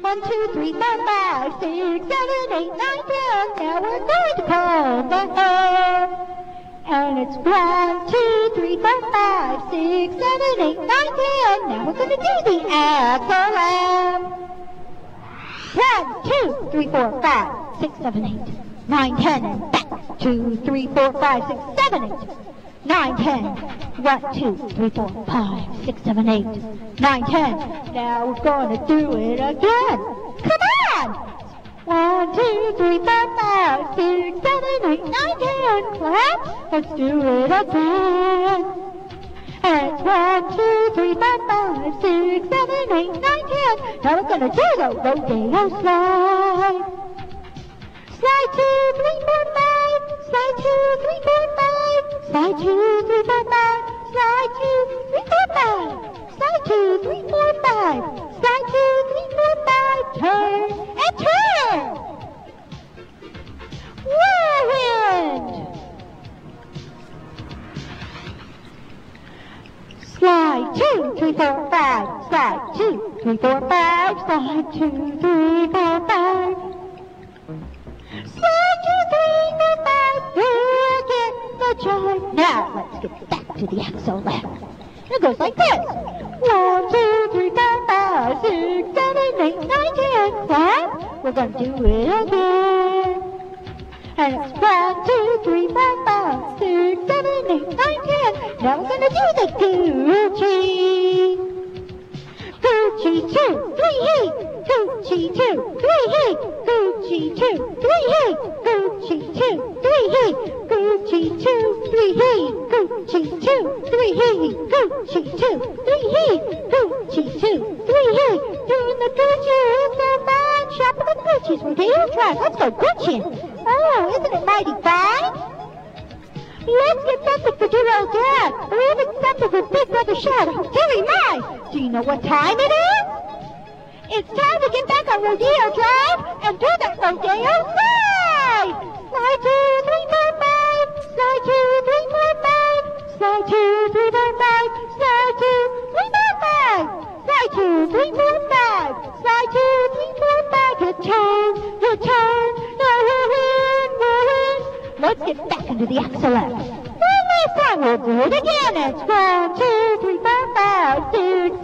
1, 2, 3, 4, 5, 6, 7, 8, 9, 10. Now we're going to comb the hair. And it's 1, 2, 3, 4, 5, 6, 7, 8, 9, 10. Now we're going to do the Axel lamp. 1, 2, 3, 4, 5, 6, 7, 8, 9, 10. And back. 2, 3, 4, 5, 6, 7, 8, 9, 10. 1, 2, 3, 4, 5, 6, 7, 8, 9, 10. Now we're going to do it again. Come on! 1, 2, 3, 4, 5, 6, 7, 8, 9, 10. Clap. Let's do it again. And it's 1, 2, 3, 4, 5, 6, 7, 8, 9, 10. Now we're going to do the rodeo slide. Slide 2, 3, 4, 5. Slide 2, 3, 4, 5. Slide 2, 3, 4, 5. Slide 2, 3, 4, 5. Slide 2, 3, 4, 5. Slide 2, 3, 4, 5. Turn and turn. Whirlwind. Slide 2, 3, 4, 5. Slide 2, 3, 4, 5. Slide 2, 3, 4, 5. Slide 2, 3, 4, 5. Here again the charge. Now let's get back to the Axel lamp. It goes like this. 1, 2, 3, 4, 5, 6, 7, 8, 9, 10. Clap. We're going to do it again. And it's 1, 2, 3, 4, 5, 6, 7, 8, 9, 10. Now we're going to do the Goodrich. Goodrich 2, 3, heat. Goodrich 2, 3, heat. Goodrich 2, 3, heat. Goodrich 2, 3, heat. Goodrich 2, 3, heat. Goodrich 2, 3, heat. Goodrich 2, 3, heat. Goodrich 2, 3, heat. Doing the Goodrich, the fine shop of the Goodrich. We're here to try. Let's go Goodrich. Oh, isn't it mighty fine? Let's get something for dear old Dad, or even something for Big Brother Shadow. Oh, dearie my! Do you know what time it is? It's time to get back on Rodeo Drive and do the Rodeo Slide! Slide 2, 3, 4, 5. Slide 2, 3, 4, 5. Slide 2, 3, 4, 5. Slide 2, 3, 4, 5. Slide 2, 3, 4, 5. Slide 2, 3, 4, 5. Your turn, your turn. Now we're in, we're in. Let's get back into the Axel lamp. One last time, we'll do it again. It's 1, 2, 3, 4, 5, 6,